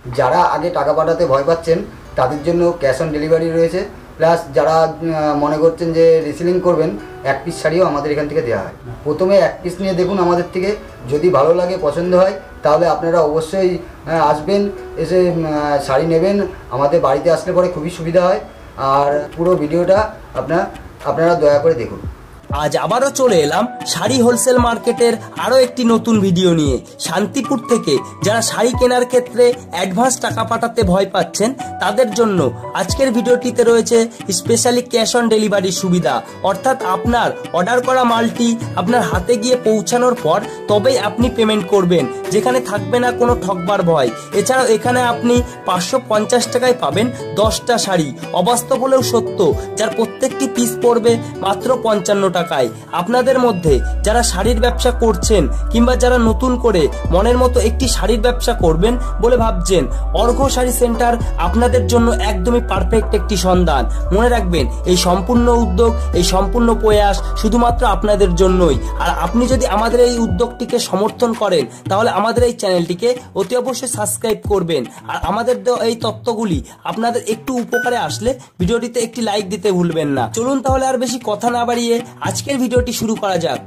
যারা আগে টাকা পাঠাতে ভয় পাচ্ছেন তাদের জন্য ক্যাশ অন ডেলিভারি রয়েছে, প্লাস যারা মনে করছেন যে রিসেলিং করবেন এক পিস শাড়িও আমাদের এখান থেকে দেওয়া হয়। প্রথমে এক পিস নিয়ে দেখুন আমাদের থেকে, যদি ভালো লাগে পছন্দ হয় তাহলে আপনারা অবশ্যই আসবেন, এসে শাড়ি নেবেন। আমাদের বাড়িতে আসলে পরে খুবই সুবিধা হয়। আর পুরো ভিডিওটা আপনারা দয়া করে দেখুন। আজ আবারও চলে এলাম শাড়ি হোলসেল মার্কেটের আরও একটি নতুন ভিডিও নিয়ে। শান্তিপুর থেকে যারা শাড়ি কেনার ক্ষেত্রে অ্যাডভান্স টাকা পাঠাতে ভয় পাচ্ছেন তাদের জন্য আজকের ভিডিওটিতে রয়েছে স্পেশালি ক্যাশ অন ডেলিভারির সুবিধা। অর্থাৎ আপনার অর্ডার করা মালটি আপনার হাতে গিয়ে পৌঁছানোর পর তবেই আপনি পেমেন্ট করবেন, যেখানে থাকবে না কোনো ঠকবার ভয়। এছাড়াও এখানে আপনি 550 টাকায় পাবেন 10টা শাড়ি, অবাস্তব হলেও সত্য, যার প্রত্যেকটি পিস পড়বে মাত্র 55 টাকায়। আপনাদের মধ্যে যারা শাড়ির ব্যবসা করছেন কিংবা যারা নতুন করে মনের মতো একটি শাড়ির ব্যবসা করবেন বলে ভাবছেন, অর্ঘ্য শাড়ি সেন্টার আপনাদের জন্য একদমই পারফেক্ট একটি সন্ধান। মনে রাখবেন, এই সম্পূর্ণ উদ্যোগ, এই সম্পূর্ণ প্রয়াস শুধুমাত্র আপনাদের জন্যই। আর আপনি যদি আমাদের এই উদ্যোগটিকে সমর্থন করেন তাহলে আমাদের এই চ্যানেলটিকে অতি অবশ্যই সাবস্ক্রাইব করবেন। আর আমাদের এই তথ্যগুলি আপনাদের একটু উপকারে আসলে ভিডিওটিতে একটি লাইক দিতে ভুলবেন না। চলুন তাহলে আর বেশি কথা না বাড়িয়ে আজকের ভিডিওটি শুরু করা যাক।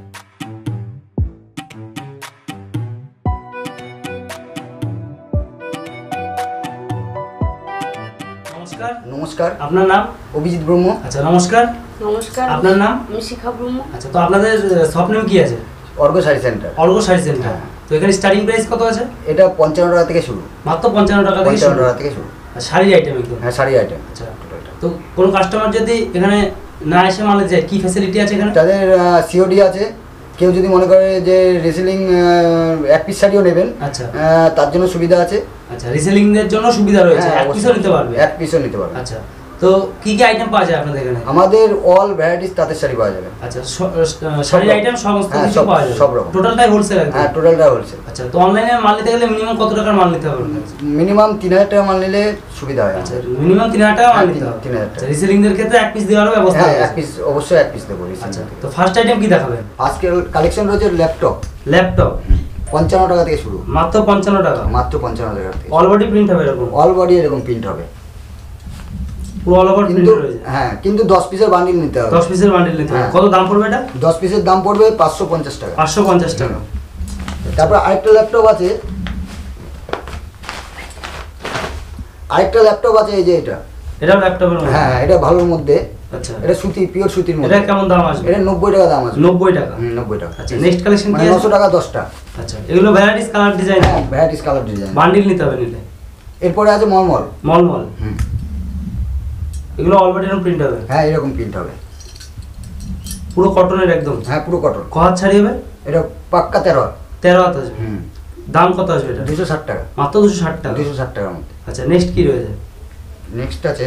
নমস্কার, আপনার নাম? অভিজিৎ ব্রহ্ম। আচ্ছা, নমস্কার। নমস্কার, আপনার নাম? আমি শিখা ব্রহ্ম। আচ্ছা, তো আপনাদের শপ নেম কি আছে? অর্ঘ্য শাড়ি সেন্টার। অর্ঘ্য শাড়ি সেন্টার। তো এখানে স্টার্টিং প্রাইস কত আছে? এটা 55 টাকা থেকে শুরু। মাত্র 55 টাকা থেকে শুরু? 55 টাকা থেকে শুরু। শাড়ির আইটেম একদম? হ্যাঁ, শাড়ি আইটেম। আচ্ছা, তো কোন কাস্টমার যদি এখানে না এসে মাল যায়, কি ফ্যাসিলিটি আছে এখানে? তাদের সিওডি আছে। কেউ যদি মনে করে যে রিসেলিং এক পিস শাড়িও নেবেন, আচ্ছা, তার জন্য সুবিধা আছে। আচ্ছা, রিসেলিং এর জন্য সুবিধা রয়েছে, এক পিসও নিতে পারবে? এক পিসও নিতে পারবে। আচ্ছা, তো কি কি আইটেম পাওয়া যায় আপনাদের এখানে? আমাদের অল ভ্যারাইটিস তাঁতের শাড়ি পাওয়া যাবে। আচ্ছা, শাড়ির আইটেম সমস্ত কিছু পাওয়া যাবে? সব রকম। টোটালটাই হোলসেল একদম? হ্যাঁ, টোটালটাই হোলসেল। আচ্ছা, তো অনলাইনে মাল নিতে গেলে মিনিমাম কত টাকার মাল নিতে হবে? মিনিমাম 3000 টাকা মাল নিলে সুবিধা হয়। আচ্ছা, মিনিমাম 3000 টাকা মাল নিতে হবে। 3000 টাকা। রিসেলিং এর ক্ষেত্রে এক পিস দেওয়ার ব্যবস্থা আছে? হ্যাঁ, এক পিস, অবশ্যই এক পিস দেবো। আচ্ছা, তো ফার্স্ট আইটেম কি দেখাবেন? আজকের কালেকশন রয়েছে ল্যাপটপ। ল্যাপটপ 55 টাকা থেকে শুরু। মাত্র 55 টাকা? মাত্র 55 টাকা থেকে। অল বডি প্রিন্ট হবে এরকম? অল বডি এরকম প্রিন্ট হবে, পুরো অল ওভার প্রিন্ট রয়েছে। হ্যাঁ, কিন্তু 10 পিসের বান্ডিল নিতে হবে। 10 পিসের বান্ডিল নিতে হবে। কত দাম পড়বে এটা? 10 পিসের দাম পড়বে 550 টাকা। 550 টাকা। তারপর আরেকটা ল্যাপটপ আছে, এই যে এটা ল্যাপটপের মধ্যে? হ্যাঁ, এটা ভালোর মধ্যে। আচ্ছা, এটা সুতি, পিওর সুতির মধ্যে। এটা কেমন দাম আসবে? এটা 90 টাকা দাম আছে। 90 টাকা? 90 টাকা। আচ্ছা, নেক্সট কালেকশন কি আছে? 900 টাকা 10টা। আচ্ছা, এগুলো ভ্যারাইটিস কালার ডিজাইন? হ্যাঁ, ভ্যারাইটিস কালার ডিজাইন। বান্ডিল নিতে হবে নিলে? এরপরে আছে মলমল। মলমল এগুলো অলরেডি এরকম প্রিন্ট হবে? হ্যাঁ, এরকম প্রিন্ট হবে, পুরো কটনের একদম? হ্যাঁ, পুরো কটন। কত ছাড়ি হবে? এটা পাক্কা 13 হাত আসবে। দাম কত আসবে এটা? 260 টাকা। মাত্র 260 টাকা? 260 টাকার মধ্যে। আচ্ছা, নেক্সট কি রয়েছে? নেক্সট আছে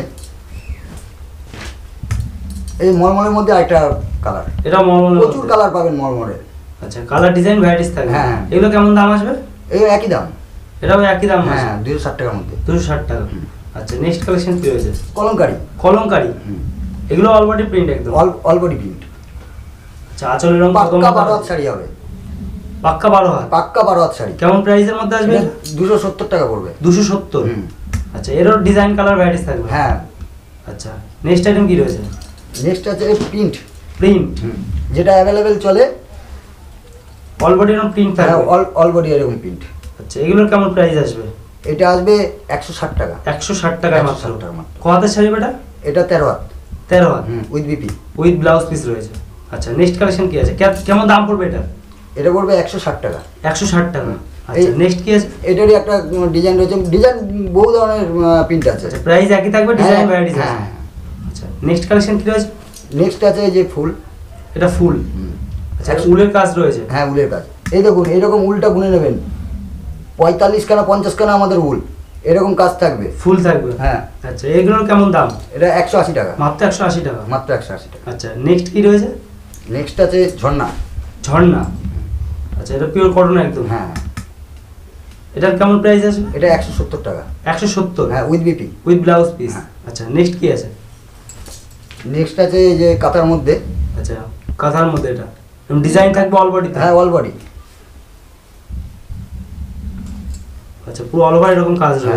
এই মলমলের মধ্যে আরেকটা কালার। এটা মলমল? প্রচুর কালার পাবেন মলমলের। আচ্ছা, কালার ডিজাইন ভ্যারাইটিস থাকবে? হ্যাঁ। এগুলো কেমন দাম আসবে? এই একই দাম। এটাও একই দাম? হ্যাঁ, 260 টাকার মধ্যে। 260 টাকা। আচ্ছা, নেক্সট কালেকশন কি রয়েছে? কলমকারী। কলমকারী এগুলো অলরেডি প্রিন্ট একদম? All body print. আচ্ছা, আঁচলের রং পাক্কা 12 হাত শাড়ি হবে। পাক্কা 12 হাত? পাক্কা 12 হাত শাড়ি। কেমন প্রাইসের মধ্যে আসবে? 270 টাকা পড়বে। 270? আচ্ছা, এরও ডিজাইন কালার ভ্যারাইটিস থাকবে? হ্যাঁ। আচ্ছা, নেক্সট আইটেম কি রয়েছে? নেক্সট আছে প্রিন্ট। প্রিন্ট যেটা অ্যাভেলেবেল চলে, অল বডি এরকম প্রিন্ট থাকবে? হ্যাঁ, অল বডি এরকম প্রিন্ট। আচ্ছা, এগুলোর কেমন প্রাইস আসবে? এটা আসবে 160 টাকা। 160 টাকায় মাত্র? 160 টাকা মাত্র। কত হাতের শাড়ি বেটা? এটা 13 হাত। 13 হাত with BP, with blouse piece রয়েছে। আচ্ছা, নেক্সট কালেকশন কি আছে? কেমন দাম পড়বে এটা? এটা পড়বে 160 টাকা। 160 টাকা। আচ্ছা, নেক্সট কি আছে? এটারই একটা ডিজাইন রয়েছে, ডিজাইন বহু ধরনের প্রিন্ট আছে। আচ্ছা, প্রাইস একই থাকবে, ডিজাইন ভ্যারাইটিস আছে? হ্যাঁ। আচ্ছা, নেক্সট কালেকশন কি রয়েছে? নেক্সট আছে যে ফুল। এটা ফুল? আচ্ছা, উলের কাজ রয়েছে? হ্যাঁ, উলের কাজ। এই দেখুন, এইরকম উলটা গুনে নেবেন, 45 খানা 50 খানা আমাদের উল, এরকম কাজ থাকবে, ফুল থাকবে? হ্যাঁ। আচ্ছা, এগুলোর কেমন দাম? এটা 180 টাকা। মাত্র 180 টাকা? মাত্র 180 টাকা। আচ্ছা, নেক্সট কি রয়েছে? নেক্সট আছে ঝর্ণা। ঝর্ণা? আচ্ছা, এটা পিওর কটন একদম? হ্যাঁ। এটার কেমন প্রাইস আছে? এটা 170 টাকা। 170? হ্যাঁ, with BP, with blouse piece. আচ্ছা, নেক্সট কি আছে? নেক্সট আছে এই যে কাতার মধ্যে। আচ্ছা, কাঁথার মধ্যে এটা ডিজাইন থাকবে অল বডিতে? হ্যাঁ, অল বডি। আচ্ছা, পুরো অল ওভার এরকম কাজ রয়েছে?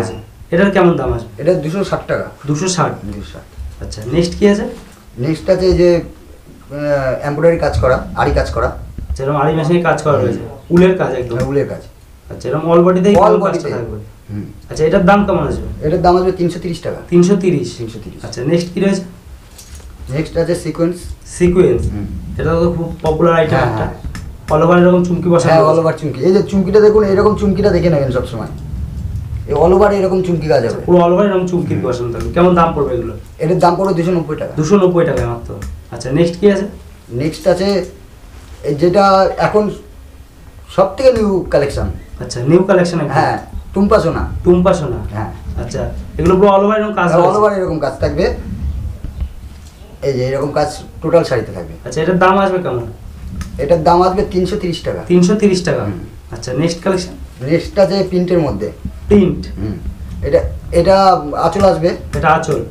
এটার কেমন দাম আসবে? এটা 260 টাকা। 260। আচ্ছা, নেক্সট কি আছে? নেক্সট আছে এই যে এমব্রয়ডারি কাজ করা, আরি কাজ করা, যেরকম আরি মেশিনে কাজ করা রয়েছে, উলের কাজ একদম। উলের কাজ। আচ্ছা, এরকম অল বডিতেই কাজটা থাকবে। আচ্ছা, এটার দাম কেমন আসবে? এটার দাম আসবে 330 টাকা। 330। আচ্ছা, নেক্সট কি রয়েছে? নেক্সট আছে সিকোয়েন্স। এটা তো খুব পপুলার আইটেম একটা। অল ওভার এরকম চুমকি বসানো। হ্যাঁ, অল ওভার চুমকি। এই যে চুমকিটা দেখুন, এরকম চুমকিটা দেখে নেবেন সব সময়। এই অল ওভার এরকম চুমকি কাজ হবে। পুরো অল ওভার এরকম চুমকি বসানো থাকবে। কেমন দাম পড়বে এগুলো? এটার দাম পড়বে 290 টাকা। 290 টাকা মাত্র। আচ্ছা, নেক্সট কি আছে? নেক্সট আছে যেটা এখন সবথেকে নিউ কালেকশন। আচ্ছা, নিউ কালেকশন। হ্যাঁ, টুম্পা সোনা। হ্যাঁ। আচ্ছা, এগুলো পুরো অল ওভার এরকম কাজ হবে। অল ওভার এরকম কাজ থাকবে। এই যে এরকম কাজ টোটাল শাড়িতে থাকবে। আচ্ছা, এটার দাম আসবে কেমন? এটার দাম আসবে 330 টাকা। 330 টাকা। আচ্ছা, নেক্সট কালেকশন। নেক্সট আছে প্রিন্টের মধ্যে। প্রিন্ট। এটা আঁচল আসবে। এটা আঁচল।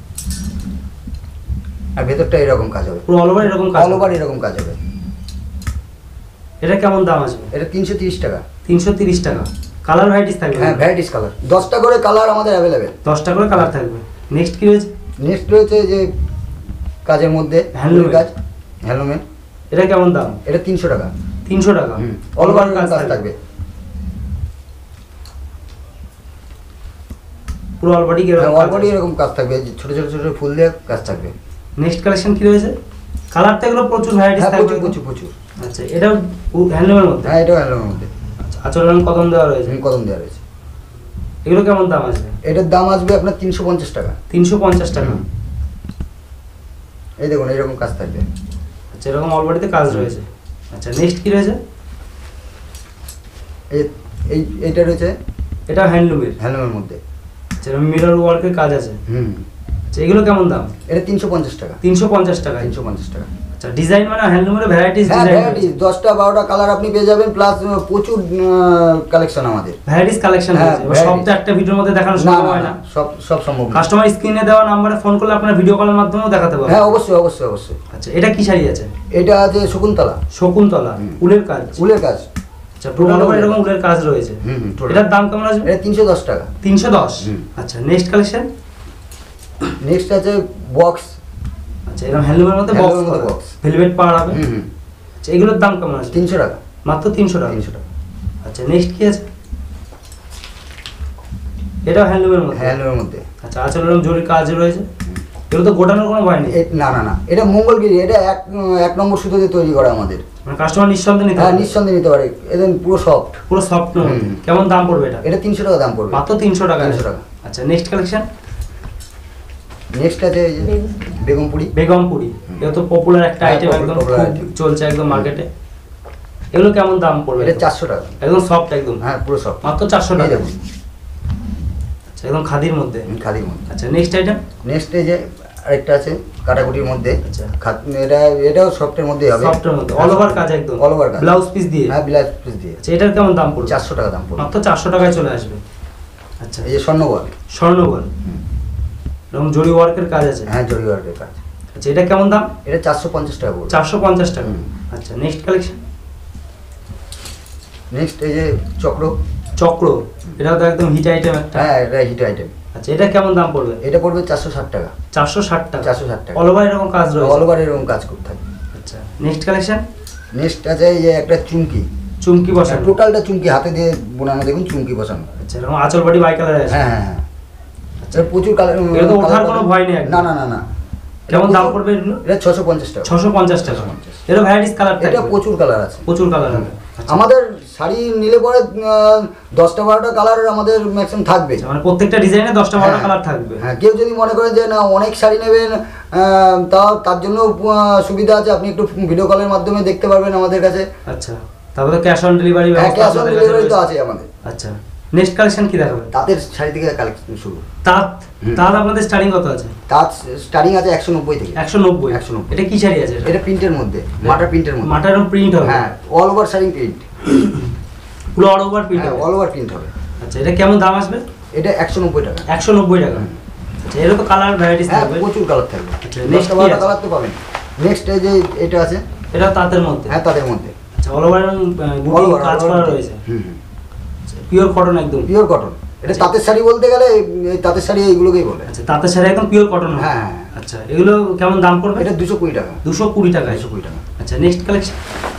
আর ভেতরটা এরকম কাজ হবে। পুরো অল ওভার এরকম কাজ। অল ওভার এরকম কাজ হবে। এটা কেমন দাম আসবে? এটা 330 টাকা। 330 টাকা। কালার ভ্যারাইটিস থাকবে? হ্যাঁ, ভ্যারাইটিস কালার। 10টা করে কালার আমাদের অ্যাভেলেবেল। 10টা করে কালার থাকবে। নেক্সট কি রয়েছে? নেক্সট রয়েছে যে কাজের মধ্যে হ্যান্ডলুম কাজ, হ্যান্ডলুমের। এটা কেমন দাম? এটা 300 টাকা। 300 টাকা। অল ওভার কাজ থাকবে। পুরো অল বডি এরকম। অল বডি এরকম কাজ থাকবে, ছোট ছোট ছোট ফুল দিয়ে কাজ থাকবে। নেক্সট কালেকশন কি রয়েছে? কালার তো এগুলো প্রচুর ভ্যারাইটিস থাকবে। প্রচুর। আচ্ছা, এটা হ্যান্ডলুমের মধ্যে? হ্যাঁ, এটা হ্যান্ডলুমের মধ্যে। আচ্ছা, আচরণ কদম দেওয়া রয়েছে? কদম দেওয়া রয়েছে। এগুলো কেমন দাম আসবে? এটার দাম আসবে আপনার 350 টাকা। 350 টাকা। এই দেখুন, এরকম কাজ থাকবে। আচ্ছা, এরকম অল বডিতে কাজ রয়েছে। আচ্ছা, নেক্সট কি রয়েছে? এইটা রয়েছে। এটা হ্যান্ডলুমের মধ্যে। আচ্ছা, এরকম মিরর ওয়ার্কের কাজ আছে। আচ্ছা, এগুলো কেমন দাম? এটা 350 টাকা। 350 টাকা। 350 টাকা। আচ্ছা, ডিজাইন মানে হ্যান্ডলুমের ভ্যারাইটিস ডিজাইন। ভ্যারাইটিস 10টা 12টা কালার আপনি পেয়ে যাবেন, প্লাস প্রচুর কালেকশন আমাদের। ভ্যারাইটিস কালেকশন আছে। সব তো একটা ভিডিওর মধ্যে দেখানো সম্ভব হয় না। সব সম্ভব না। কাস্টমার স্ক্রিনে দেওয়া নম্বরে ফোন করলে আপনারা ভিডিও কলের মাধ্যমেও দেখাতে পারবেন। হ্যাঁ, অবশ্যই। আচ্ছা, এটা কি শাড়ি আছে? এটা আছে শকুন্তলা। উলের কাজ। আচ্ছা, পুরো অল ওভার এরকম উলের কাজ রয়েছে। এটার দাম কেমন আসবে? এটা 310 টাকা। 310। আচ্ছা, নেক্সট কালেকশন। নেক্সট আছে বক্স। আচ্ছা, এরকম হ্যান্ডলুমের মধ্যে বক্স ভেলভেট পাওয়ার হবে। আচ্ছা, এগুলোর দাম কেমন আছে? 300 টাকা। মাত্র 300 টাকা। আচ্ছা, নেক্সট কি আছে? এটা হ্যান্ডলুমের মধ্যে। আচ্ছা, আচ্ছা, এরকম জরির কাজ রয়েছে। এগুলো তো গোটানোর কোনো ভয় নেই? না, এটা মঙ্গলগিরি। এটা এক নম্বর সুতো দিয়ে তৈরি করা আমাদের। মানে কাস্টমার নিঃসন্দেহে নিতে পারে? হ্যাঁ, নিঃসন্দেহে নিতে পারে। এদের পুরো সফট। কেমন দাম পড়বে এটা? এটা 300 টাকা দাম পড়বে। মাত্র 300 টাকা। আচ্ছা, নেক্সট কালেকশন। নেক্সট আছে বেগমপুরি। এটা তো পপুলার একটা আইটেম, একদম চলছে একদম মার্কেটে। এগুলো কেমন দাম পড়বে? এটা 400 টাকা। একদম সফট একদম। হ্যাঁ, পুরো সফট। মাত্র 400 টাকা। আচ্ছা, একদম খাদির মধ্যে। আচ্ছা, নেক্সট আইটেম। নেক্সট এই যে আরেকটা আছে কাটাকুটির মধ্যে। আচ্ছা, এটাও সফটের মধ্যেই হবে। অল ওভার কাজ একদম। ব্লাউজ পিস দিয়ে। হ্যাঁ, ব্লাউজ পিস দিয়ে। আচ্ছা, এটার কেমন দাম পড়বে? 400 টাকা দাম পড়বে। মাত্র 400 টাকায় চলে আসবে। আচ্ছা, এই যে স্বর্ণবল। এরকম জরি ওয়ার্কের কাজ আছে। হ্যাঁ, জরি ওয়ার্কের কাজ। আচ্ছা, এটা কেমন দাম? এটা 450 টাকা পড়বে। 450 টাকা। আচ্ছা, নেক্সট কালেকশন। নেক্সট এই যে চক্র। এটা তো একদম হিট আইটেম একটা। হ্যাঁ, এটা হিট আইটেম। আচ্ছা, এটা কেমন দাম পড়বে? এটা পড়বে 460 টাকা। 460 টাকা। 460 টাকা। অল ওভার এরকম কাজ রয়েছে? অল ওভার এরকম কাজ করতে থাকে। আচ্ছা, নেক্সট কালেকশন। নেক্সট আছে এই যে একটা চুমকি বসানো। টোটালটা চুমকি হাতে দিয়ে বোনানো, দেখুন চুমকি বসানো। আচ্ছা, এরকম আঁচল বডি বাই কালার আছে। হ্যাঁ। আচ্ছা, প্রচুর কালার। এটা তো ওঠার কোনো ভয় নেই? না। কেমন দাম পড়বে এগুলো? এটা 650 টাকা। 650 টাকা। এর ভ্যারাইটিস কালার থাকে? এটা প্রচুর কালার আছে। হবে। আমাদের শাড়ি নিলে পরে 10টা 12টা কালার আমাদের ম্যাক্সিমাম থাকবে। মানে প্রত্যেকটা ডিজাইনে 10টা 12টা কালার থাকবে। হ্যাঁ, কেউ যদি মনে করেন যে না অনেক শাড়ি নেবেন, তার জন্য সুবিধা আছে, আপনি একটু ভিডিও কলের মাধ্যমে দেখতে পারবেন আমাদের কাছে। আচ্ছা, তারপরে cash on delivery cash on delivery তো আছে আমাদের। আচ্ছা, নেক্সট কালেকশন কি দেখাবেন? তাঁতের শাড়ি থেকে কালেকশন শুরু। তাঁত আপনাদের স্টার্টিং কত আছে? তাঁত স্টার্টিং আছে 190 থেকে। 190। এটা কি শাড়ি আছে? এটা প্রিন্টের মধ্যে, মাটার প্রিন্টের মধ্যে। মাটার প্রিন্ট হবে? হ্যাঁ, অল ওভার শাড়ি প্রিন্ট। পুরো অল ওভার প্রিন্ট? হ্যাঁ, অল ওভার প্রিন্ট হবে। আচ্ছা, এটা কেমন দাম আসবে? এটা 190 টাকা। 190 টাকা। আচ্ছা, এর তো কালার ভ্যারাইটিস থাকবে? প্রচুর কালার থাকবে। আচ্ছা, নেক্সট কালার তো পাবেন। নেক্সট এই যে এটা আছে। এটা তাঁতের মধ্যে? হ্যাঁ, তাঁতের মধ্যে। আচ্ছা, অল ওভার কাজ করা রয়েছে। পিওর কটন একদম? Pure cotton. এটা তাঁতের শাড়ি বলতে গেলে এই তাঁতের শাড়ি এইগুলোকেই বলে। আচ্ছা, তাঁতের শাড়ি একদম পিওর কটন। হ্যাঁ। আচ্ছা, এগুলো কেমন দাম পড়বে? এটা 220 টাকা। 220 টাকা। 220 টাকা। আচ্ছা, নেক্সট কালেকশন।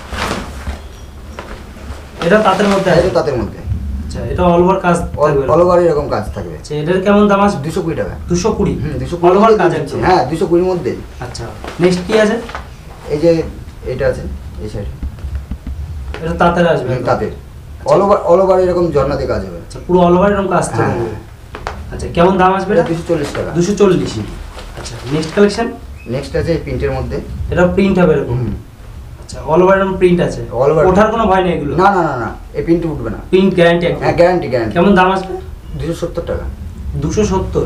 এটা তাঁতের মধ্যে আছে? এটা তাঁতের মধ্যে। আচ্ছা, এটা অল ওভার কাজ থাকবে? অল ওভার এরকম কাজ থাকবে। আচ্ছা, এটার কেমন দাম আছে? 220 টাকা। 220? 220 অল ওভার কাজ আছে? হ্যাঁ, 220 এর মধ্যে। আচ্ছা, নেক্সট কি আছে? এই যে এটা আছে এই সাইডে। এটা তাঁতের আসবে? তাঁতের অল ওভার এরকম ঝর্ণাতে কাজ হবে। আচ্ছা, পুরো অল ওভার এরকম কাজ থাকবে। আচ্ছা, কেমন দাম আসবে এটা? 240 টাকা। 240। আচ্ছা, নেক্সট কালেকশন। নেক্সট আছে এই প্রিন্টের মধ্যে। এটা প্রিন্ট হবে এরকম? আচ্ছা, অল ওভার এরকম প্রিন্ট আছে? All over. ওঠার কোনো ভয় নেই এগুলো? না না না না, এই প্রিন্ট উঠবে না। Print guarantee? হ্যাঁ, গ্যারান্টি গ্যারান্টি। কেমন দাম আসবে? 270 টাকা। 270?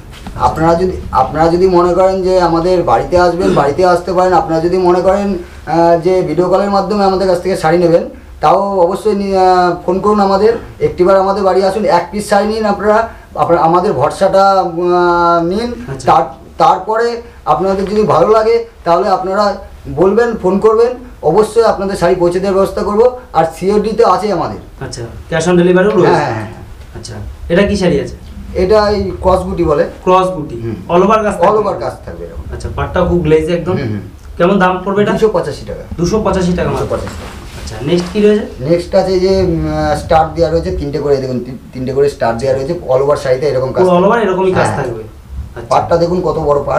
আপনারা যদি মনে করেন যে আমাদের বাড়িতে আসবেন, বাড়িতে আসতে পারেন। আপনারা যদি মনে করেন যে ভিডিও কলের মাধ্যমে আমাদের কাছ থেকে শাড়ি নেবেন, তাও অবশ্যই ফোন করুন আমাদের। একটিবার আমাদের বাড়ি আসুন, 1 পিস শাড়ি নিন। আপনারা আমাদের ভরসাটা নিন। তারপরে আপনাদের যদি ভালো লাগে তাহলে আপনারা বলবেন, ফোন করবেন, অবশ্যই আপনাদের শাড়ি পৌঁছে দেওয়ার ব্যবস্থা করব। আর সিওডি তো আছে আমাদের। আচ্ছা, ক্যাশ অন ডেলিভারিও রয়েছে? হ্যাঁ। আচ্ছা, এটা কি শাড়ি আছে? এটা এই ক্রস বুটি বলে। ক্রস বুটি? অল ওভার কাজ? অল ওভার কাজ থাকবে এরকম। আচ্ছা, পাটটা খুব গ্লেজ একদম। কেমন দাম পড়বে এটা? 285 টাকা। 285 টাকা? 285 টাকা। আচ্ছা, নেক্সট কি রয়েছে? নেক্সট আছে যে স্টার দেওয়া রয়েছে 3টে করে, দেখুন 3টে করে স্টার দেওয়া রয়েছে। অল ওভার শাড়িতে এরকম কাজ, অল ওভার এরকমই কাজ থাকবে। আচ্ছা, পাটটা দেখুন কত বড় পাট।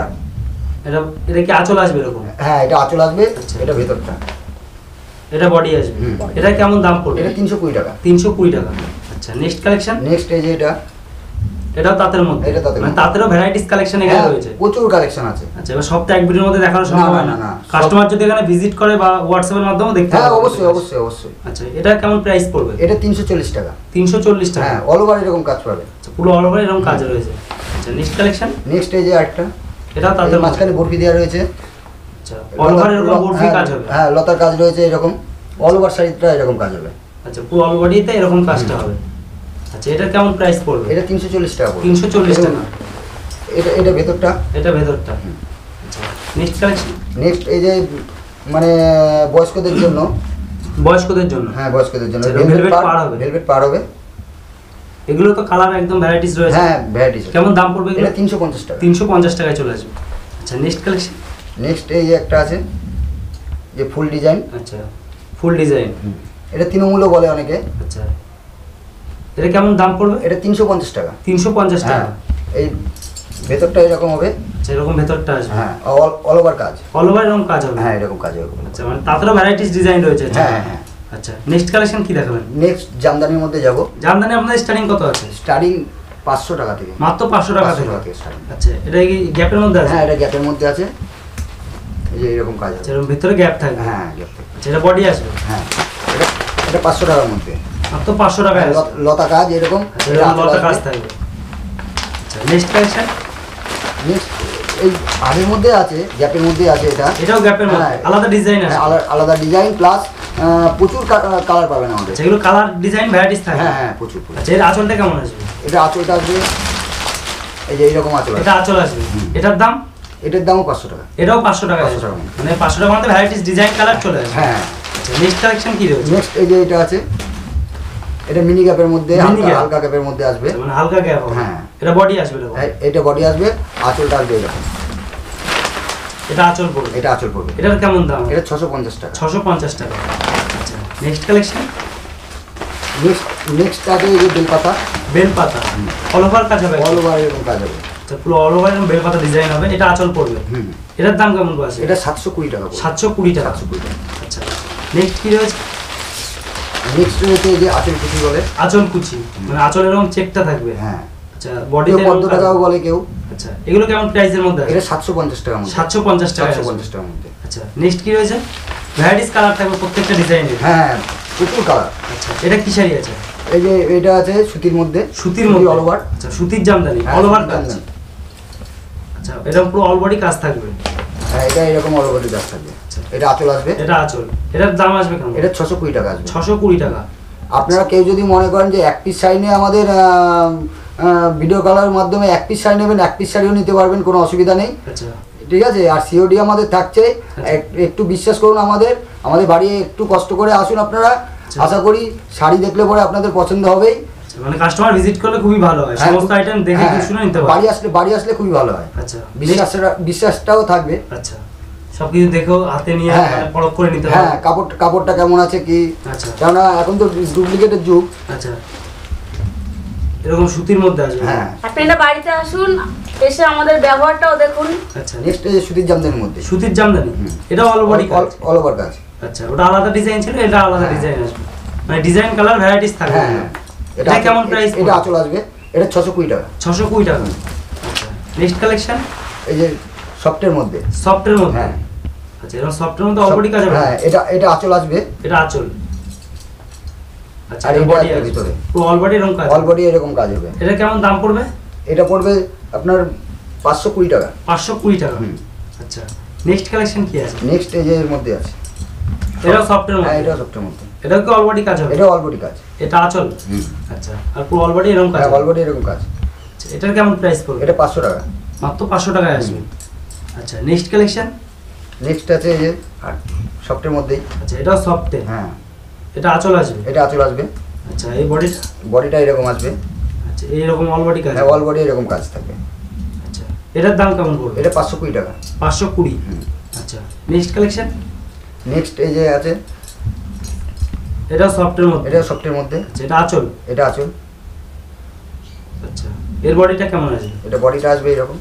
এটা কি আঁচল আসবে এরকম? হ্যাঁ, এটা আঁচল আসবে। এটা ভেতরটা, এটা বডি আসবে। এটা কেমন দাম পড়বে? এটা 320 টাকা। 320 টাকা। আচ্ছা, নেক্সট কালেকশন। নেক্সট এই যে এটাও তাঁতের মধ্যে? এটা তাঁতের মধ্যে। তাঁতেরও ভ্যারাইটিস কালেকশন এখানে রয়েছে? প্রচুর কালেকশন আছে। আচ্ছা, এবার সব তো এক ভিডিওর মধ্যে দেখানো সম্ভব হয় না। কাস্টমার যদি এখানে ভিজিট করে বা হোয়াটসঅ্যাপ এর মাধ্যমে দেখতে হ্যাঁ, অবশ্যই অবশ্যই অবশ্যই। আচ্ছা, এটা কেমন প্রাইস পড়বে? এটা 340 টাকা। 340 টাকা? হ্যাঁ, অল ওভার এরকম কাজ পাবে। আচ্ছা, পুরো অল ওভার এরকম কাজ রয়েছে। আচ্ছা, নেক্সট কালেকশন। নেক্সট এই যে আরেকটা, এটা তাঁতের মাঝখানে বরফি দেওয়া রয়েছে। আচ্ছা, অল ওভার এরকম বরফি কাজ হবে? হ্যাঁ, লতার কাজ রয়েছে এরকম। অল ওভার শাড়িটা এরকম কাজ হবে। আচ্ছা, পুরো অল বডিতে এরকম কাজটা হবে। আচ্ছা, এটা কেমন প্রাইস পড়বে? এটা 340 টাকা পড়বে। 340 টাকা? এটা ভেতরটা। এটা ভেতরটা। আচ্ছা, নেক্সট কালেকশন। নেক্সট এই যে মানে বয়স্কদের জন্য। বয়স্কদের জন্য? হ্যাঁ, বয়স্কদের জন্য। ভেলভেট পার হবে? ভেলভেট পার হবে। এগুলো তো কালার একদম ভ্যারাইটিস রয়েছে? হ্যাঁ, ভ্যারাইটিস। কেমন দাম পড়বে এগুলো? এটা 350 টাকা। 350 টাকায় চলে আসবে। আচ্ছা, নেক্সট কালেকশন। নেক্সট এই যে একটা আছে যে ফুল ডিজাইন। আচ্ছা, ফুল ডিজাইন। এটা তৃণমূলও বলে অনেকে। আচ্ছা, এটা কেমন দাম পড়বে? এটা 350 টাকা। 350 টাকা? এই ভেতরটা এরকম হবে। আচ্ছা, এরকম ভেতরটা আসবে? হ্যাঁ, অল ওভার কাজ। অল ওভার এরকম কাজ হবে? হ্যাঁ, এরকম কাজ হবে। আচ্ছা, মানে তাতেও ভ্যারাইটিস ডিজাইন রয়েছে? হ্যাঁ হ্যাঁ। আচ্ছা, নেক্সট কালেকশন কি দেখাবেন? নেক্সট জামদানির মধ্যে যাব। জামদানি আপনাদের স্টার্টিং কত আছে? স্টার্টিং 500 টাকা থেকে। মাত্র 500 টাকা থেকে? স্টার্টিং। আচ্ছা, এটা কি গ্যাপের মধ্যে আছে? হ্যাঁ, এটা গ্যাপের মধ্যে আছে। এই যে এরকম কাজ আছে। আচ্ছা, এর ভিতরে গ্যাপ থাকবে? হ্যাঁ, গ্যাপ থাকবে। আচ্ছা, এটা বডি আসবে? হ্যাঁ, এটা 500 টাকার মধ্যে। মাত্র 500 টাকা? লতা কাজ এরকম। লতা কাজ থাকবে। আচ্ছা, নেক্সট কালেকশন। নেক্সট এই আগের মধ্যে আছে, গ্যাপের মধ্যে আছে। এটাও গ্যাপের মধ্যে? আলাদা ডিজাইন আছে? আলাদা ডিজাইন প্লাস প্রচুর কালার পাবেন আমাদের। যেগুলো কালার ডিজাইন ভ্যারাইটিস থাকে? হ্যাঁ হ্যাঁ, প্রচুর। আচ্ছা, এর আঁচলটা কেমন আসবে? এটা আঁচলটা আসবে এই যে এইরকম আঁচল। এটা আঁচল আসবে? এটার দাম? এটার দামও 500 টাকা। এটাও 500 টাকা? 500 টাকা। মানে 500 টাকার মধ্যে ভ্যারাইটিস ডিজাইন কালার চলে আসবে? হ্যাঁ। আচ্ছা, নেক্সট কালেকশন কি রয়েছে? নেক্সট এই যে এটা আছে, এটা মিনি গ্যাপের মধ্যে, হালকা গ্যাপের মধ্যে আসবে। মানে হালকা গ্যাপ? হ্যাঁ। এটা বডি আসবে এরকম? এটা বডি আসবে, আঁচলটা আসবে এরকম। এটা আঁচল পড়বে? এটা আঁচল পড়বে। এটার কেমন দাম? এটা 650 টাকা। 650 টাকা। আচ্ছা, নেক্সট কালেকশন। নেক্সট আছে এই যে বেলপাতা। বেলপাতা অল ওভার কাজ হবে? অল ওভার এরকম কাজ হবে। আচ্ছা, পুরো অল ওভার এরকম বেলপাতা ডিজাইন হবে। এটা আঁচল পড়বে? এটার দাম কেমন আছে? এটা 720 টাকা। 720 টাকা? 720 টাকা। আচ্ছা, নেক্সট কি রয়েছে? নেক্সট রয়েছে এই যে আঁচল কুচি বলে। আঁচল কুচি মানে আঁচল এরকম চেকটা থাকবে? হ্যাঁ। আচ্ছা, বডিতে 15 টাকাও বলে কেউ। আচ্ছা, এগুলো কেমন প্রাইসের মধ্যে আছে? এটা 750 টাকার মধ্যে। 750 টাকা? 750 টাকার মধ্যে। আচ্ছা, নেক্সট কি রয়েছে? ভ্যারাইটিস কালার থাকবে প্রত্যেকটা ডিজাইনে? হ্যাঁ, প্রচুর কালার। আচ্ছা, এটা কি শাড়ি আছে? এই যে এটা আছে সুতির মধ্যে। সুতির মধ্যে অল ওভার? আচ্ছা, সুতির জামদানি অল ওভার কাজ? আচ্ছা, এটা পুরো অল বডি কাজ থাকবে? হ্যাঁ, এটা এরকম অল ওভার কাজ থাকবে। এটা আঁচল আসবে। এটা আঁচল। এটার দাম আসবে কেমন? এটা 620 টাকা আসবে। 620 টাকা। আপনারা কেউ যদি মনে করেন যে এক পিস শাড়ি নিয়ে আমাদের ভিডিও কলের মাধ্যমে এক পিস শাড়ি নেবেন, এক পিস শাড়িও নিতে পারবেন, কোনো অসুবিধা নেই। আচ্ছা, ঠিক আছে। আর সিওডি আমাদের থাকছে। একটু বিশ্বাস করুন আমাদের বাড়ি একটু কষ্ট করে আসুন আপনারা। আশা করি শাড়ি দেখলে পরে আপনাদের পছন্দ হবেই। আচ্ছা মানে কাস্টমার ভিজিট করলে খুবই ভালো হয়, সমস্ত আইটেম দেখে শুনে নিতে পারবে। বাড়ি আসলে খুবই ভালো হয়। আচ্ছা বিশ্বাসটাও থাকবে। আচ্ছা সবকিছু দেখেও হাতে নিয়ে পরখ করে নিতে পারবে। হ্যাঁ কাপড়টা কেমন আছে কি। আচ্ছা কেননা এখন তো ডুপ্লিকেটের যুগ। আচ্ছা এরকম সুতির মধ্যে আসবে। হ্যাঁ আপনি এটা বাড়িতে আসুন, এসে আমাদের ব্যবহারটাও দেখুন। আচ্ছা নেক্সট এই সুতির জামদানির মধ্যে। সুতির জামদানি, এটা অল বডি কাজ, অল ওভার কাজ। আচ্ছা ওটা আলাদা ডিজাইন ছিল, এটা আলাদা ডিজাইন আসবে, মানে ডিজাইন কালার ভ্যারাইটিস থাকবে। হ্যাঁ এটা কেমন প্রাইস? এটা আঁচল আসবে, এটা 620 টাকা। 620 টাকা। আচ্ছা নেক্সট কালেকশন এই যে সফটের মধ্যে। সফটের মধ্যে। হ্যাঁ আচ্ছা এরকম সফটের মধ্যে অল বডি কাজ হবে। হ্যাঁ এটা আঁচল আসবে, এটা আঁচল। আচ্ছা আর এটা এটা বডি এর ভিতরে পুরো অল বডি এরকম কাজ। অল বডি এরকম কাজ হবে। এটা কেমন দাম পড়বে? এটা পড়বে আপনার 520 টাকা। 520 টাকা। আচ্ছা নেক্সট কালেকশন কি আছে? নেক্সট এই যে এর মধ্যে আছে, এটা সফটের মধ্যে। হ্যাঁ এটা সফটের মধ্যে। এটা কি অল বডি কাজ হবে? এটা অল বডি কাজ। এটা আঁচল। আচ্ছা আর পুরো অল বডি এরকম কাজ। হ্যাঁ অল বডি এরকম কাজ। আচ্ছা এটার কেমন প্রাইস পড়বে? এটা 500 টাকা। মাত্র 500 টাকায় আসবে। আচ্ছা নেক্সট কালেকশন। নেক্সট আছে এই যে সফটের মধ্যেই। আচ্ছা এটাও সফটে। হ্যাঁ এটা আঁচল আসবে। এটা আঁচল আসবে। আচ্ছা এই বডিটা? বডিটা এরকম আসবে। আচ্ছা এইরকম অল বডি কাজ। হ্যাঁ অল বডি এরকম কাজ থাকবে। আচ্ছা এটার দাম কেমন পড়বে? এটা 520 টাকা। 520। আচ্ছা নেক্সট কালেকশন। নেক্সট এই যে আছে, এটা সফটের মধ্যে। এটা সফটের মধ্যে। আচ্ছা এটা আঁচল। এটা আঁচল। আচ্ছা এর বডিটা কেমন আসবে? এটা বডিটা আসবে এরকম।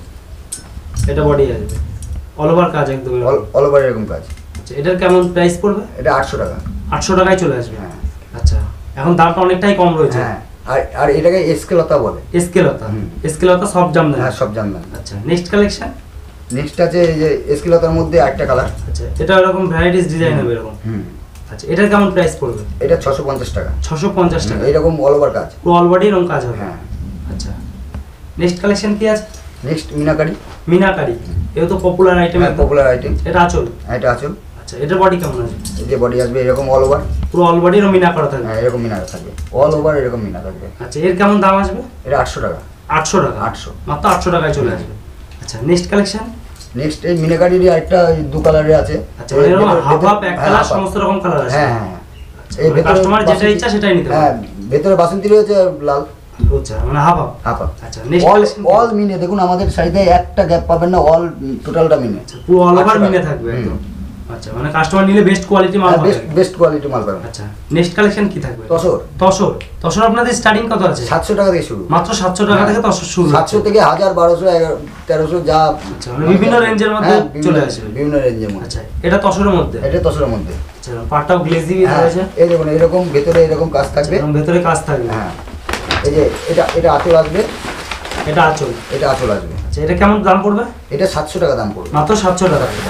এটা বডি আসবে অল ওভার কাজ একদম। অল ওভার এরকম কাজ। আচ্ছা এটার কেমন প্রাইস পড়বে? এটা 800 টাকা। 800 টাকায় চলে আসবে। হ্যাঁ আচ্ছা এখন দামটা অনেকটাই কম রয়েছে। হ্যাঁ আর এটাকে স্কেলতা বলে। স্কেলতা। স্কেলতা সব জামদানি। হ্যাঁ সব জামদানি। আচ্ছা নেক্সট কালেকশন। নেক্সট আছে এই যে স্কেলতার মধ্যে আরেকটা কালার। আচ্ছা এটা এরকম ভ্যারাইটিস ডিজাইন হবে এরকম। আচ্ছা এটার কেমন প্রাইস পড়বে? এটা 650 টাকা। 650 টাকা। এরকম অল ওভার কাজ, পুরো অল বডি এরকম কাজ হবে। হ্যাঁ। আচ্ছা নেক্সট কালেকশন কি আছে? নেক্সট মিনাকারি। মিনাকারি এটা তো পপুলার আইটেম। হ্যাঁ পপুলার আইটেম। এটা আঁচল। এটা আঁচল। আচ্ছা এটার বডি কেমন আসবে? এই যে বডি আসবে এরকম অল ওভার। পুরো অল বডি এরকম মিনা করা থাকবে। হ্যাঁ এরকম মিনা থাকবে, অল ওভার এরকম মিনা থাকবে। আচ্ছা এর কেমন দাম আসবে? এটা 800 টাকা। 800 টাকা। 800 মাত্র 800 টাকায় চলে আসবে। আচ্ছা নেক্সট কালেকশন। নেক্সট এই মিনাকারির আরেকটা দু কালারের আছে। আচ্ছা এরকম হাফ হাফ এক কালার সমস্ত রকম কালার আছে। হ্যাঁ হ্যাঁ এই কাস্টমার যেটা ইচ্ছা সেটাই নিতে পারে। হ্যাঁ ভেতরে বাসন্তী রয়েছে লাল। আচ্ছা মানে হাফ হাফ। Half half. আচ্ছা নেক্সট কালেকশন। অল মিনে দেখুন আমাদের শাড়িতে একটা গ্যাপ পাবেন না, অল টোটালটা মিনে। পুরো অল ওভার মিনে থাকবে একদম। আচ্ছা মানে কাস্টমার নিলে বেস্ট কোয়ালিটি মাল পাবে। বেস্ট কোয়ালিটি মাল পাবেন। আচ্ছা নেক্সট কালেকশন কি থাকবে? তসর। তসর। তসর আপনাদের স্টার্টিং কত আছে? 700 টাকা থেকে শুরু। মাত্র 700 টাকা থেকে তসর শুরু। 700 থেকে 1000 1200 1300 যা। আচ্ছা মানে বিভিন্ন রেঞ্জের মধ্যে চলে আসবে। বিভিন্ন রেঞ্জের মধ্যে। আচ্ছা এটা তসরের মধ্যে। এটা তসরের মধ্যে। আচ্ছা পাটটাও গ্লেজি রয়েছে। এই দেখুন এরকম ভেতরে এরকম কাজ থাকবে। এবং ভেতরে কাজ থাকবে। হ্যাঁ এই যে এটা আঁচল আসবে। এটা আঁচল। এটা আঁচল আসবে। আচ্ছা এটা কেমন দাম পড়বে? এটা 700 টাকা দাম পড়বে। মাত্র 700 টাকা। আচ্ছা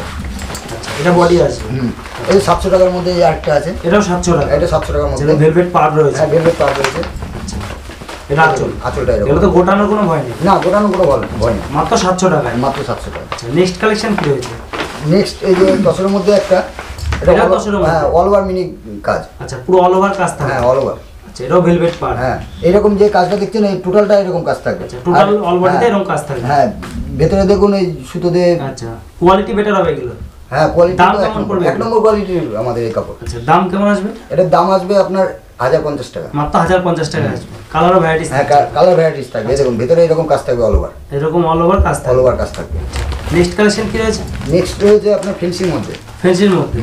এটা বডি আসবে। এই 700 টাকার মধ্যে এই আরেকটা আছে। এটাও 700 টাকা। এটা 700 টাকার মধ্যে। যেটা ভেলভেট পাড় রয়েছে। হ্যাঁ ভেলভেট পাড় রয়েছে। আচ্ছা এটা আঁচল। আঁচলটা এরকম। এগুলো তো গোটানোর কোনো ভয় নেই। না গোটানো কোনো ভয় নেই। মাত্র 700 টাকায়। মাত্র 700 টাকা। আচ্ছা নেক্সট কালেকশন কি রয়েছে? নেক্সট এই যে তসরের মধ্যে একটা। এটা তসরের মধ্যে। হ্যাঁ অল ওভার মিনি কাজ। আচ্ছা পুরো অল ওভার কাজ থাকবে। হ্যাঁ অল ওভার। আচ্ছা এটাও ভেলভেট পাড়। হ্যাঁ এরকম যে কাজটা দেখছেন এই টোটালটা এরকম কাজ থাকবে। আচ্ছা টোটাল অল বডিতে এরকম কাজ থাকবে। হ্যাঁ ভেতরে দেখুন এই সুতো দিয়ে। আচ্ছা কোয়ালিটি বেটার হবে এগুলো। হ্যাঁ কোয়ালিটি দাম কেমন পড়বে? এক নম্বর কোয়ালিটির আমাদের এই কাপড়। আচ্ছা দাম কেমন আসবে? এটার দাম আসবে আপনার 1050 টাকা। মাত্র 1050 টাকা আসবে। কালারও ভ্যারাইটিস। হ্যাঁ কালার ভ্যারাইটিস থাকবে। এই দেখুন ভেতরে এরকম কাজ থাকবে অল ওভার। এরকম অল ওভার কাজ অল থাকবে। ওভার কাজ থাকবে। নেক্সট কালেকশন কি রয়েছে? নেক্সট রয়েছে আপনার ফেন্সির মধ্যে। ফেন্সির মধ্যে।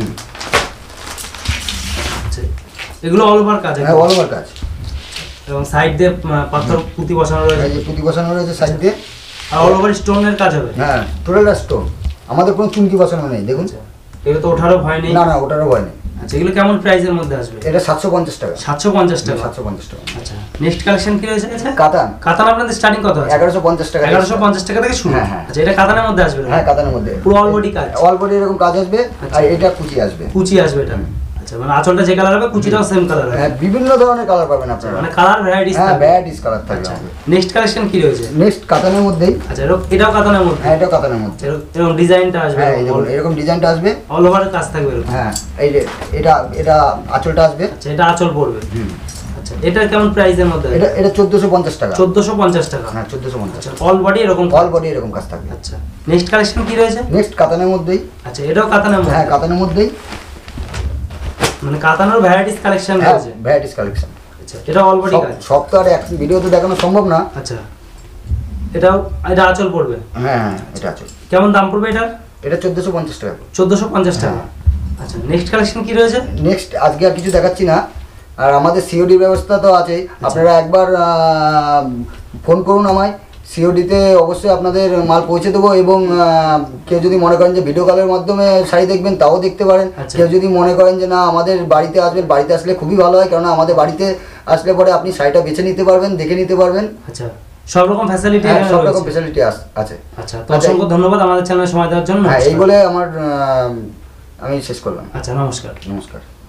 আচ্ছা এগুলো অল ওভার কাজ। হ্যাঁ অল ওভার কাজ। এবং সাইড দিয়ে পাথর পুঁতি বসানো রয়েছে। এই যে পুঁতি বসানো রয়েছে সাইড দিয়ে। আর অল ওভার স্টোনের কাজ হবে। হ্যাঁ টোটালটা স্টোন। আমাদের কোনো চুমকি বসানো নেই দেখুন। এগুলো তো ওঠারও ভয় নেই। না ওটারও ভয় নেই। আচ্ছা এগুলো কেমন প্রাইসের মধ্যে আসবে? এটা 750 টাকা। 750 টাকা। 750 টাকা। আচ্ছা নেক্সট কালেকশন কি রয়েছে? কাতান। কাতান আপনাদের স্টার্টিং কত আছে? 1150 টাকা। 1150 টাকা থেকে শুরু। হ্যাঁ। আচ্ছা এটা কাতানের মধ্যে আসবে? হ্যাঁ কাতানের মধ্যে। পুরো অল বডি কাজ। অল বডি এরকম কাজ আসবে। আর এটা কুচি আসবে। কুচি আসবে এটা। আচ্ছা মানে আঁচলটা যে কালার হবে কুচিটাও সেম কালার হবে। হ্যাঁ বিভিন্ন ধরনের কালার পাবেন আপনারা। মানে কালার ভ্যারাইটিস হ্যাঁ থাকবে। ভ্যারাইটিস কালার থাকবে। নেক্সট কালেকশন কি রয়েছে? নেক্সট কাতানের মধ্যেই। আচ্ছা এটাও কাতানের মধ্যে। হ্যাঁ এটাও কাতানের মধ্যে। এরকম ডিজাইনটা আসবে। হ্যাঁ এই দেখুন এরকম ডিজাইনটা আসবে। অল ওভার কাজ থাকবে এরকম। হ্যাঁ এই যে এটা আঁচলটা আসবে। আচ্ছা এটা আঁচল পড়বে। আচ্ছা এটা কেমন প্রাইসের মধ্যে? এটা 1450 টাকা। 1450 টাকা। হ্যাঁ 1450। আচ্ছা অল বডি এরকম। অল বডি এরকম কাজ থাকবে। আচ্ছা নেক্সট কালেকশন কি রয়েছে? নেক্সট কাতানের মধ্যেই। আচ্ছা এটাও কাতানের মধ্যে। হ্যাঁ কাতানের মধ্যেই। মানে কাতানের ভ্যারাইটিস কালেকশন রয়েছে। Varieties collection. আচ্ছা আচ্ছা, এটা অল বডি কাজ। সব তো আর এক ভিডিওতে দেখানো সম্ভব না। আচ্ছা, এটা আঁচল পড়বে। হ্যাঁ, এটা আঁচল। কেমন দাম পড়বে এটার? এটা 1450 টাকা। 1450 টাকা। আচ্ছা, নেক্সট কালেকশন কি রয়েছে? নেক্সট আজকে আর কিছু দেখাচ্ছি না, আর আমাদের সিওডি ব্যবস্থা তো আছেই। আপনারা একবার ফোন করুন আমায়, সিওডিতে অবশ্যই আপনাদের মাল পৌঁছে দেবো। এবং কেউ যদি মনে করেন যে ভিডিও কলের মাধ্যমে শাড়ি দেখবেন, তাও দেখতে পারেন। কেউ যদি মনে করেন যে না আমাদের বাড়িতে আসবেন, বাড়িতে আসলে খুবই ভালো হয়, কারণ আমাদের বাড়িতে আসলে পরে আপনি শাড়িটা বেছে নিতে পারবেন, দেখে নিতে পারবেন। আচ্ছা, সব রকম ফ্যাসিলিটি, সব রকম ফ্যাসিলিটি আছে। আচ্ছা, তো অসংখ্য ধন্যবাদ আমাদের চ্যানেলে সময় দেওয়ার জন্য। হ্যাঁ, এই বলে আমার আমি শেষ করলাম। আচ্ছা, নমস্কার। নমস্কার।